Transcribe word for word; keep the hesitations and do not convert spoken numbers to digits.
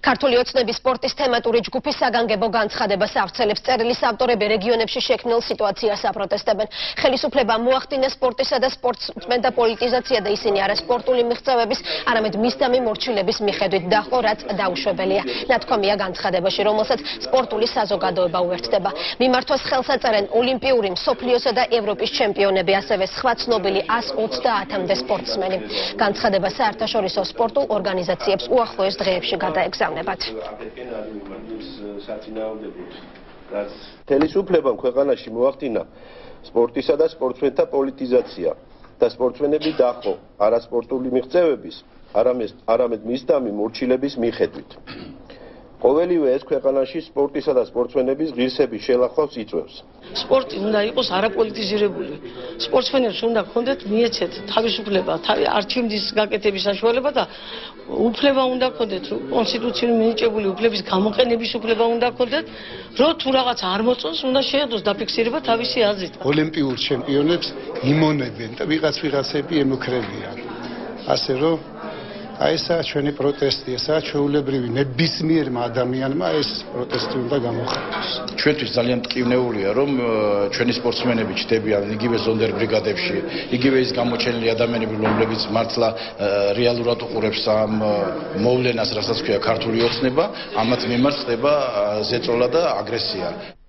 ქართული ოცნების სპორტის თემატური ჯგუფი საგანგებო განცხადებას ავრცელებს. წერილის ავტორები რეგიონებში შექმნილ სიტუაციას აპროტესტებენ. ხელისუფლებამ მოახდინა სპორტისა და სპორტსმენთა პოლიტიზაცია და ისინი არა სპორტული მიღწევების, არამედ მისდამი მორჩილების მიხედვით დაჰყო, რაც დაუშვებელია. ნათქვამია განცხადებაში, რომელსაც სპორტული საზოგადოება უერთდება. მიმართვას ხელს აწერენ ოლიმპიური, მსოფლიოსა და ევროპის ჩემპიონები, ასევე სხვა ცნობილი ას ოცდაათამდე სპორტსმენი. განცხადება საერთაშორისო სპორტულ ორგანიზაციებს უახლოეს დღეებში გადაეგზავნებათ. ხელისუფლებამ ქვეყანაში მოახდინა სპორტისა და სპორტსმენთა პოლიტიზაცია და სპორტსმენები დაჰყო არასპორტული მიღწევების, არამედ მისდამი მორჩილების მიხედვით. ყოველივე ეს ქვეყანაში სპორტისა და სპორტსმენების ღირსების შელახვას იწვევს. სპორტი უნდა იყოს არაპოლიტიზირებული. სპორტსმენებს უნდა ჰქონდეთ მიეცეთ თავისუფლება, არჩევნის გაკეთების საშუალება და უფლება უნდა ჰქონდეთ, კონსტიტუციურ მინიჭებული უფლების გამოყენების უფლება უნდა ჰქონდეთ, რომ თუ რაღაც არ მოწონს, უნდა შეადოს დაფიქსირება თავისი აზრით. ოლიმპიურ ჩემპიონებს იმონებენ და ვიღაც ვიღაცები ემუქრებიან. ასე რომ აი ესაა ჩვენი პროტესტი, ესაა ჩვეულებრივი ნებისმიერმა ადამიანმა ეს პროტესტი უნდა გამოხატოს. ჩვენთვის ძალიან მტკივნეულია, რომ ჩვენი სპორტსმენები ჩდებიან იგივე ზონდერ ბრიგადებში, იგივე ის გამოჩენილი ადამიანები, რომლებიც მართლა რეალურად უყურებს ამ მოვლენას, რასაც ქვია ქართული ოცნება, ამათ მიმართ ხდება ზეწოლა და აგრესია.